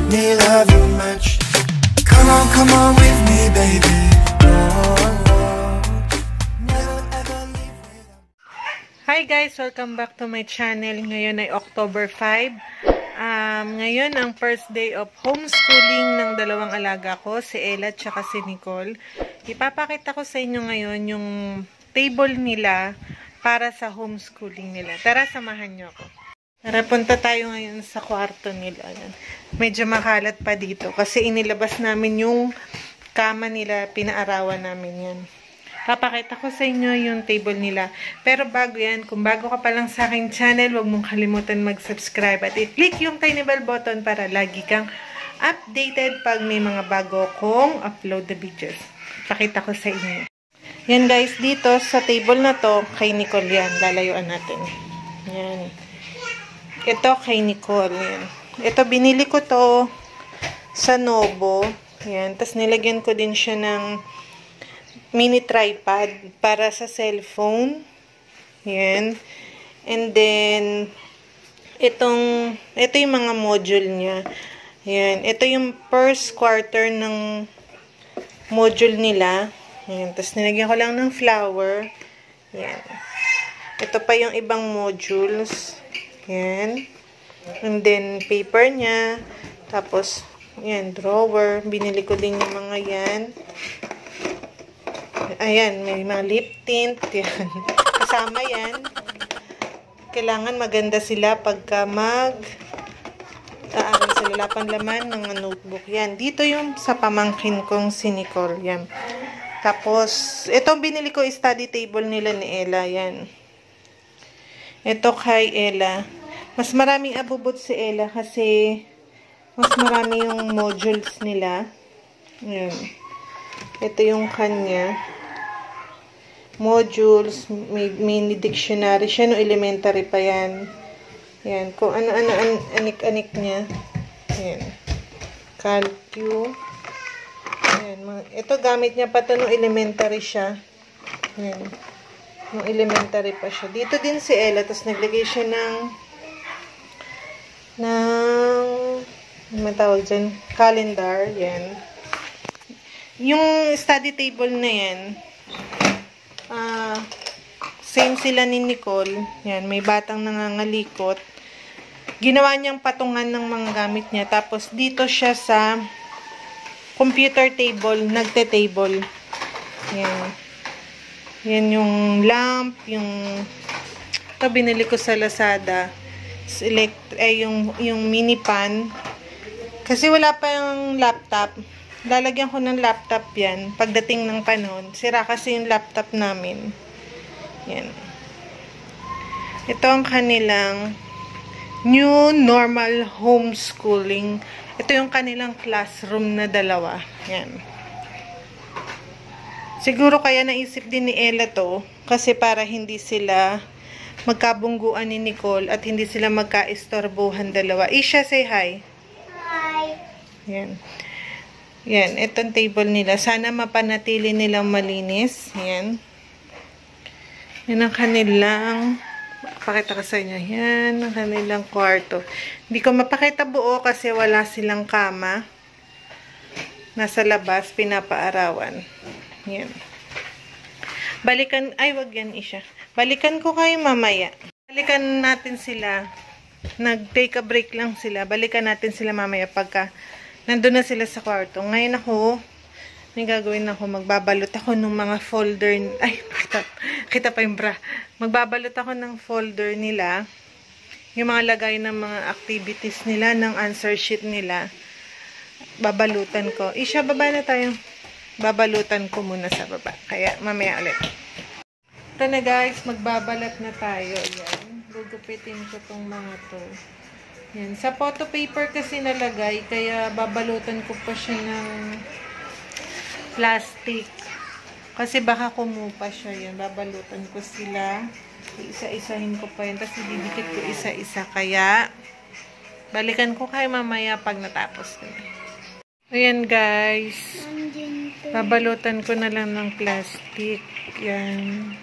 me love you much. Come on with me, baby. Never ever leave without. Hi guys! Welcome back to my channel. Ngayon ay October 5. Ngayon ang first day of homeschooling ng dalawang alaga ko, si Ella at saka si Nicole. Ipapakita ko sa inyo ngayon yung table nila para sa homeschooling nila. Tara, samahan nyo ako. Tara, punta tayo ngayon sa kwarto nila. Medyo makalat pa dito kasi inilabas namin yung kama nila, pinaarawan namin yan. Papakita ko sa inyo yung table nila. Pero bago yan, kung bago ka pa lang sa aking channel, huwag mong kalimutan mag-subscribe at i-click yung tiny bell button para lagi kang updated pag may mga bago kong upload na videos. Pakita ko sa inyo. Yan guys, dito sa table na to, kay Nicole yan. Lalayuan natin. Yan. Ito kay Nicole. Yan. Ito, binili ko to sa Nobo. Yan. Tapos nilagyan ko din siya ng mini tripod para sa cellphone. Yan. And then, ito yung mga module niya. Yan. Ito yung first quarter ng module nila. Yan. Tapos nilagyan ko lang ng flower. Yan. Ito pa yung ibang modules. Yan. And then, paper niya. Tapos, yan, drawer. Binili ko din yung mga yan. Ayan, may mga lip tint. Yan. Kasama yan. Kailangan maganda sila pagka aaral sila, panlaman ng notebook. Yan. Dito yung sa pamangkin kong si Nicole. Yan. Tapos, itong binili ko study table nila ni Ella. Yan. Ito kay Ella. Mas maraming abubot si Ella kasi mas marami yung modules nila. Yan. Ito yung kanya. Modules, may mini dictionary siya, no, elementary pa yan. Yan, kung ano-ano anik-anik niya. Yan. Calcu. Yan, ito gamit niya pa ito, no, elementary siya. Yan. No, elementary pa siya. Dito din si Ella, tapos naglagay siya ng matawag dyan, calendar. Yan. Yung study table na yan, same sila ni Nicole. Yan, may batang nangangalikot. Ginawa niyang patungan ng mga gamit niya. Tapos, dito siya sa computer table, nagte-table. Yan. Yan yung lamp, yung ito binili ko sa Lazada. Yung mini pan. Kasi wala pa yung laptop. Lalagyan ko ng laptop yan pagdating ng panahon. Sira kasi yung laptop namin. Yan. Ito ang kanilang new normal homeschooling. Ito yung kanilang classroom na dalawa. Yan. Siguro kaya naisip din ni Ella to kasi para hindi sila magkabungguan ni Nicole at hindi sila magkaistorbohan dalawa. Isha, say hi. Hi. Yan. Yan, itong table nila. Sana mapanatili nilang malinis. Yan. Yan ang kanilang, pakita ko sa inyo. Yan, ang kanilang kwarto. Hindi ko mapakita buo kasi wala silang kama. Nasa labas, pinapaarawan. Yan. Balikan, ay wag yan Isha. Balikan ko kayo mamaya. Balikan natin sila. Nag-take a break lang sila. Balikan natin sila mamaya pagka nandun na sila sa kwarto. Ngayon ako, may gagawin ako. Magbabalot ako ng mga folder. Ay, kita pa yung bra. Magbabalot ako ng folder nila. Yung mga lagay ng mga activities nila, ng answer sheet nila. Babalutan ko. Isha, baba na tayo. Babalutan ko muna sa baba. Kaya, mamaya ulit. Ito na guys, magbabalat na tayo. Yan. Gugupitin ko tong mga to. Yan. Sa photo paper kasi nalagay, kaya babalutan ko pa siya ng plastic. Kasi baka kumupa siya. Yan. Babalutan ko sila. Isa-isahin ko pa yan. Tapos ididikit ko isa-isa. Kaya, balikan ko kayo mamaya pag natapos ko. Ayan guys. Babalutan ko na lang ng plastic. Yan.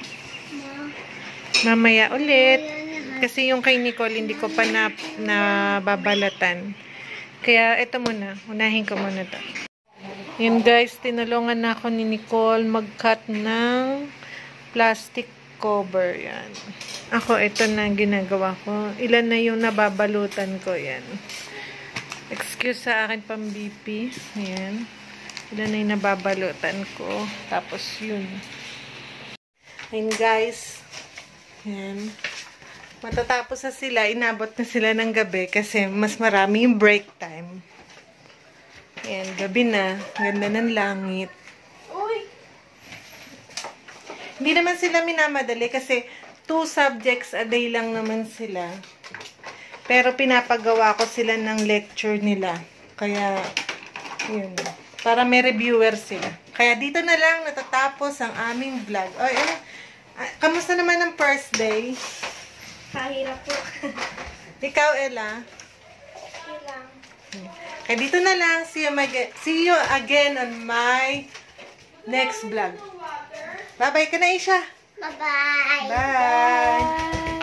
Mamaya ulit. Kasi yung kay Nicole, hindi ko pa nababalatan. Kaya ito muna. Unahin ko muna to. Yan guys, tinulungan na ako ni Nicole mag-cut ng plastic cover. Yan. Ako, ito na ginagawa ko. Ilan na yung nababalutan ko. Yan. Excuse sa akin pang-BP. Yan. Ilan na yung nababalutan ko. Tapos yun. Ayun guys. Yan. Matatapos na sila. Inabot na sila ng gabi kasi mas marami yung break time. Yan. Gabi na. Ganda ng langit. Uy! Hindi naman sila minamadali kasi 2 subjects a day lang naman sila. Pero pinapagawa ko sila ng lecture nila. Kaya, yun. Para may reviewer sila. Kaya dito na lang natatapos ang aming vlog. Ay, kamusta naman ang first day? Kahirap po. Ikaw, Ella? Okay lang. Kaya dito na lang. See you again on my next vlog. Bye-bye ka na, Isha. Bye-bye. Bye.